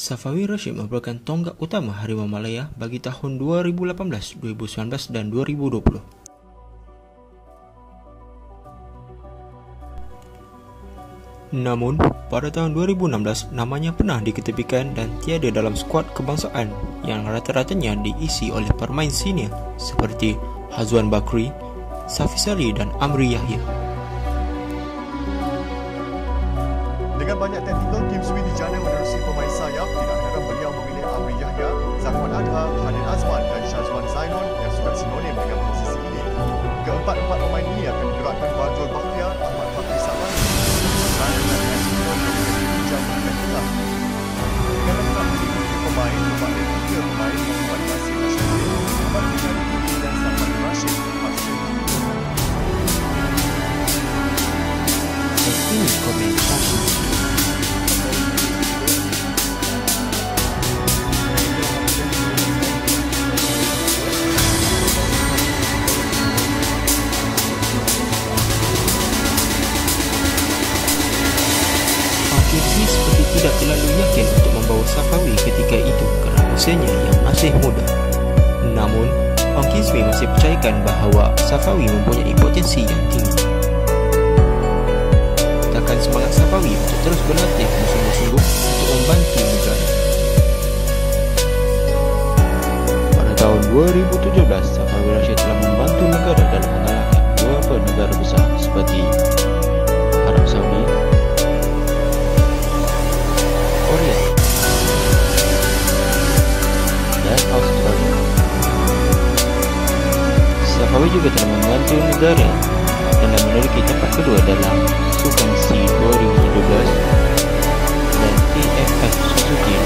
Safawi Rashid merupakan tonggak utama Harimau Malaya bagi tahun 2018, 2019 dan 2020. Namun, pada tahun 2016 namanya pernah diketepikan dan tiada dalam skuad kebangsaan yang rata-ratanya diisi oleh pemain senior seperti Hazwan Bakri, Safi Sali dan Amri Yahya. Dengan banyak taktikal, Kim Sui dijana menerusi pemain sayap. Tidak heran beliau memilih Amri Yahya, Zakwan Adha, Hadin Azman dan Syazwan Zainon yang sudah sinonim dengan posisi ini. Keempat-empat pemain ini akan digerakkan Badrul Bakhtiar, Ahmad Fakri Sabani, dan Esmon yang menjadi bahagian tengah. Dengan lengkap mengikuti pemain, bermakna 3 pemain Muhammad Nasir Rashid, Muhammad Rizal Kudi dan Safawi Rashid terpaksa. Ini komentasi. Al-Kizmi seperti tidak terlalu yakin untuk membawa Safawi ketika itu kerana usianya yang masih muda. Namun, Al-Kizmi masih percayakan bahawa Safawi mempunyai potensi yang tinggi. Tekan semangat Safawi untuk terus berlatih bersungguh-sungguh untuk membantu negara. Pada tahun 2017, Safawi Rashid telah membantu negara dalam mengalahkan beberapa negara besar seperti Arab Saudi, Korea dan Australia. Safawi juga telah membantu negara dalam menuduki tempat kedua dalam Sukan SEA 2017 dan TFF Suzuki